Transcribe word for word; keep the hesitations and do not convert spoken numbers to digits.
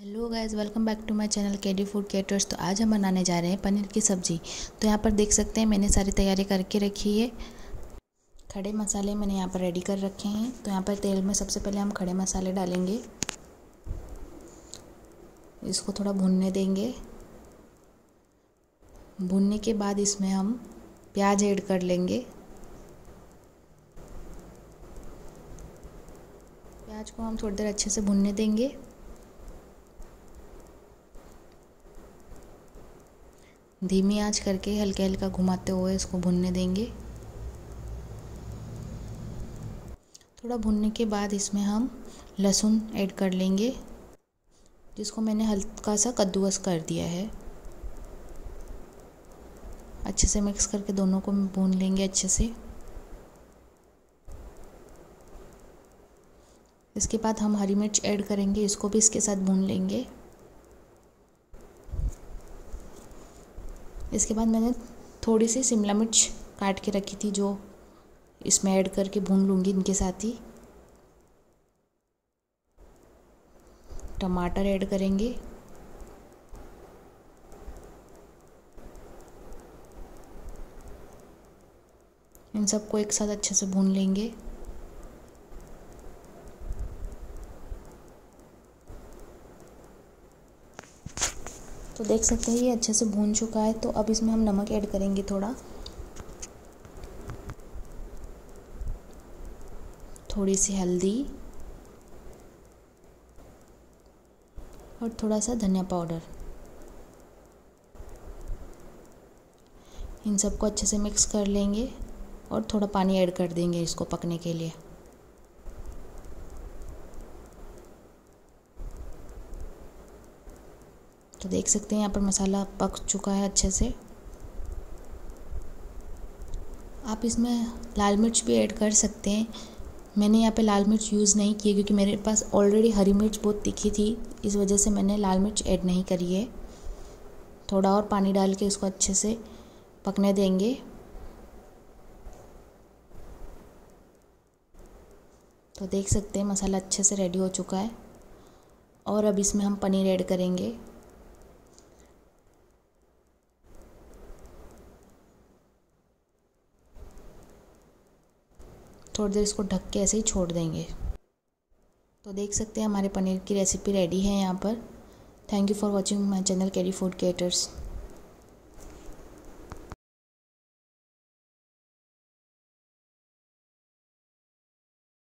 Hello guys, welcome back to my channel KD food creators. तो आज हम बनाने जा रहे हैं पनीर की सब्ज़ी। तो यहाँ पर देख सकते हैं मैंने सारी तैयारी करके रखी है। खड़े मसाले मैंने यहाँ पर रेडी कर रखे हैं। तो यहाँ पर तेल में सबसे पहले हम खड़े मसाले डालेंगे, इसको थोड़ा भूनने देंगे। भूनने के बाद इसमें हम प्याज ऐड कर लेंगे। प्याज को हम थोड़ी देर अच्छे से भूनने देंगे। धीमी आंच करके हल्के हल्का घुमाते हुए इसको भुनने देंगे। थोड़ा भुनने के बाद इसमें हम लहसुन ऐड कर लेंगे, जिसको मैंने हल्का सा कद्दूकस कर दिया है। अच्छे से मिक्स करके दोनों को भून लेंगे अच्छे से। इसके बाद हम हरी मिर्च ऐड करेंगे, इसको भी इसके साथ भून लेंगे। इसके बाद मैंने थोड़ी सी शिमला मिर्च काट के रखी थी, जो इसमें ऐड करके भून लूँगी इनके साथ ही। टमाटर ऐड करेंगे। इन सबको एक साथ अच्छे से भून लेंगे। तो देख सकते हैं ये अच्छे से भून चुका है। तो अब इसमें हम नमक ऐड करेंगे थोड़ा, थोड़ी सी हल्दी और थोड़ा सा धनिया पाउडर। इन सबको अच्छे से मिक्स कर लेंगे और थोड़ा पानी ऐड कर देंगे इसको पकने के लिए। तो देख सकते हैं यहाँ पर मसाला पक चुका है अच्छे से। आप इसमें लाल मिर्च भी ऐड कर सकते हैं। मैंने यहाँ पे लाल मिर्च यूज़ नहीं की क्योंकि मेरे पास ऑलरेडी हरी मिर्च बहुत तीखी थी, इस वजह से मैंने लाल मिर्च ऐड नहीं करी है। थोड़ा और पानी डाल के इसको अच्छे से पकने देंगे। तो देख सकते हैं मसाला अच्छे से रेडी हो चुका है। और अब इसमें हम पनीर ऐड करेंगे। थोड़ी देर इसको ढक के ऐसे ही छोड़ देंगे। तो देख सकते हैं हमारे पनीर की रेसिपी रेडी है यहाँ पर। Thank you for watching my channel KD food creators.